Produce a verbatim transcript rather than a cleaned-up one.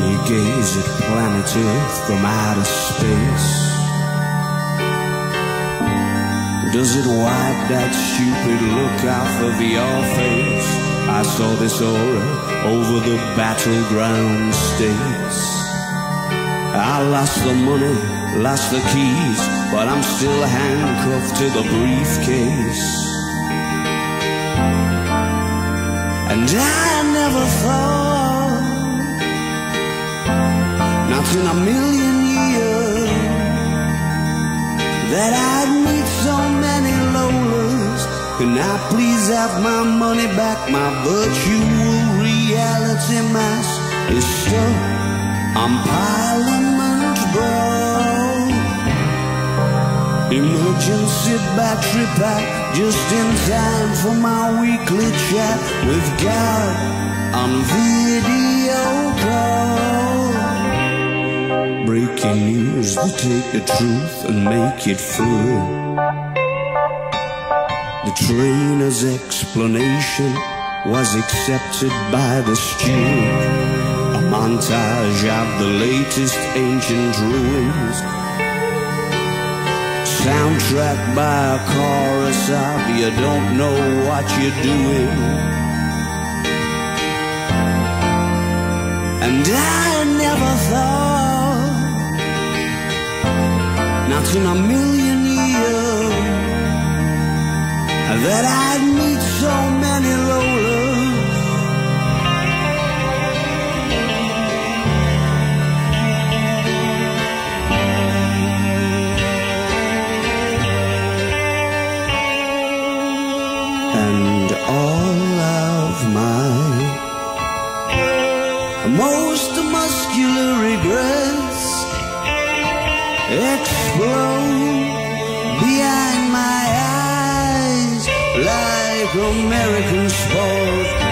you gaze at planet Earth from outer space, does it wipe that stupid look off of your face? I saw this aura over the battleground states. I lost the money, lost the keys, but I'm still handcuffed to the briefcase. And I never thought, not in a million years, that I'd meet so many Lolas. Can I please have my money back? My virtual reality mask is stuck on Parliament Road. Emergency battery pack, just in time for my weekly chat with God on video call. Breaking news, they take the truth and make it full. The trainer's explanation was accepted by the steward. A montage of the latest ancient ruins, soundtrack by a chorus of you don't know what you're doing. And I never thought, not in a million years, that I'd meet so many Lolas. And all of my most muscular regrets explode behind my eyes like American sport.